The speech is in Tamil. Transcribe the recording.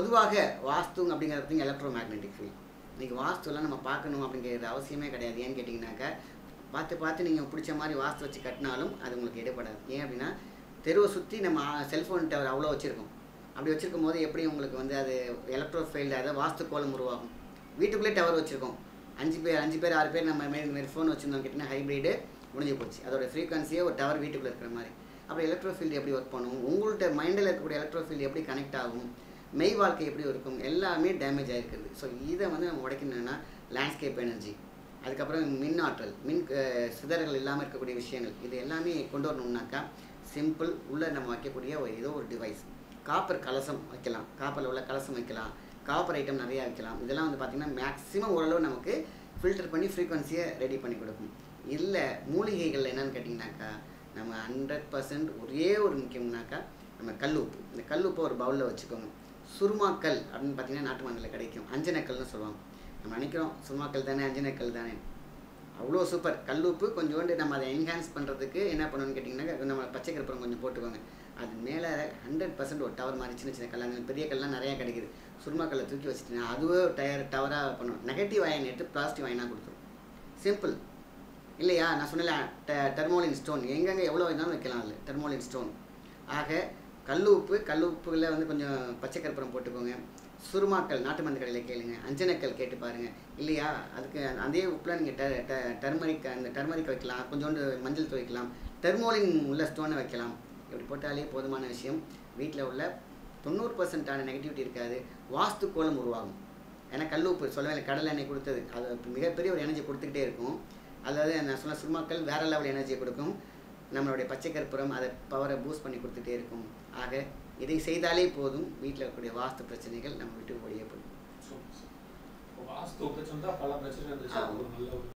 பொதுவாக வாஸ்து அப்படிங்கிறது எலக்ட்ரோ மேக்னெட்டிக் ஃபீல்ட். இன்றைக்கி வாஸ்துலாம் நம்ம பார்க்கணும் அப்படிங்கிறது அவசியமே கிடையாது. ஏன்னு கேட்டிங்கனாக்கா பார்த்து நீங்கள் பிடிச்ச மாதிரி வாஸ்து வச்சு கட்டினாலும் அது உங்களுக்கு எடுபடாது. ஏன் அப்படின்னா தெருவை சுற்றி நம்ம செல்ஃபோன் டவர் அவ்வளோ வச்சுருக்கோம். அப்படி வச்சுருக்கும் போது எப்படி உங்களுக்கு வந்து அது எலக்ட்ரோ ஃபீல்டு, அதாவது வாஸ்து கோலம் உருவாகும். வீட்டுக்குள்ளே டவர் வச்சுருக்கோம், 5 பேர் 6 பேர் நம்ம மாரி ஃபோன் வச்சுருந்தோம் கேட்டிங்கன்னா ஹைப்ரிடு முடிஞ்சு போச்சு. அதோட ஃப்ரீக்வன்சியே ஒரு டவர் வீட்டுக்குள்ளே இருக்கிற மாதிரி. அப்போ எலக்ட்ரோ ஃபீல்டு எப்படி ஒர்க் பண்ணும், உங்கள்கிட்ட மைண்டில் இருக்கக்கூடிய எலக்ட்ரோ ஃபீல்டு எப்படி கனெக்ட் ஆகும், மெய் வாழ்க்கை எப்படி இருக்கும், எல்லாமே டேமேஜ் ஆகிருக்குது. ஸோ இதை வந்து நம்ம உடைக்கணும்னா லேண்ட்ஸ்கேப் எனர்ஜி, அதுக்கப்புறம் மின் ஆற்றல், சிதறல்கள் இல்லாமல் இருக்கக்கூடிய விஷயங்கள், இது எல்லாமே கொண்டு வரணும்னாக்கா சிம்பிள் உள்ளே நம்ம வைக்கக்கூடிய ஏதோ ஒரு டிவைஸ். காப்பர் கலசம் வைக்கலாம், காப்பரில் உள்ள கலசம் வைக்கலாம், காப்பர் ஐட்டம் நிறையா வைக்கலாம். இதெல்லாம் வந்து பார்த்திங்கன்னா மேக்ஸிமம் ஓரளவு நமக்கு ஃபில்டர் பண்ணி ஃப்ரீக்வன்சியை ரெடி பண்ணி கொடுக்கும். இல்லை மூலிகைகள் என்னென்னு கேட்டிங்கனாக்கா நம்ம 100% ஒரே ஒரு முக்கியம்னாக்கா நம்ம கல் உப்பு. இந்த கல் உப்பை ஒரு பவுலில் வச்சுக்கோங்க. சுருமாக்கல் அப்படின்னு பார்த்திங்கன்னா நாட்டு மண்ணில் கிடைக்கும், அஞ்சனக்கல்னு சொல்லுவாங்க. நம்ம நினைக்கிறோம் சுருமாக்கல் தானே அஞ்சனக்கல் தானே, அவ்வளோ சூப்பர். கல் உப்பு கொஞ்சோண்டு நம்ம அதை என்ஹான்ஸ் பண்ணுறதுக்கு என்ன பண்ணணும்னு கேட்டிங்கன்னா நம்ம பச்சை கருப்பரம் கொஞ்சம் போட்டுக்கோங்க. அது மேலே 100% ஒரு டவர் மாதிரி சின்ன சின்ன கல், பெரிய கல்லாம் நிறையா கிடைக்குது. சுருமாக்கல்லை தூக்கி வச்சுட்டீங்கன்னா அதுவே டவராக பண்ணும். நெகட்டிவ் அயன் எடுத்து பாசிட்டிவ் அயனாக கொடுத்துரும். சிம்பிள் இல்லையா? நான் சொன்னல டர்மோலின் ஸ்டோன் எங்கெங்கே எவ்வளோ வேணாலும் வைக்கலாம். அதில் டர்மோலின் ஸ்டோன். ஆக கல் உப்புகளில் வந்து கொஞ்சம் பச்சை கருப்பரம் போட்டுக்கோங்க. சுருமாக்கல் நாட்டு மருந்து கடையில் கேளுங்க, அஞ்சனக்கல் கேட்டு பாருங்கள். இல்லையா அதுக்கு அதே உப்பில் நீங்கள் டர்மரிக் அந்த டர்மரிக் வைக்கலாம், கொஞ்சோண்டு மஞ்சள் துவைக்கலாம், டர்மோலின் உள்ள ஸ்டோனை வைக்கலாம். இப்படி போட்டாலே போதுமான விஷயம். வீட்டில் உள்ள 90% நெகட்டிவிட்டி இருக்காது. வாஸ்து கோலம் உருவாகும். ஏன்னா கல் உப்பு சொல்லவே கடலை எண்ணெய் கொடுத்தது, அது மிகப்பெரிய ஒரு எனர்ஜி கொடுத்துக்கிட்டே இருக்கும். அதாவது நான் சொன்ன சுருமாக்கள் வேறு லெவல் எனர்ஜியை கொடுக்கும். நம்மளுடைய பச்சை கற்பூரம் அதை பவரை பூஸ்ட் பண்ணி கொடுத்துட்டே இருக்கும். ஆக இதை செய்தாலே போதும், வீட்டில் இருக்கக்கூடிய வாஸ்து பிரச்சனைகள் நம்ம விட்டு ஓடியே போகும். வாஸ்து பிரச்சனை தான் பல பிரச்சனை இருந்துச்சு.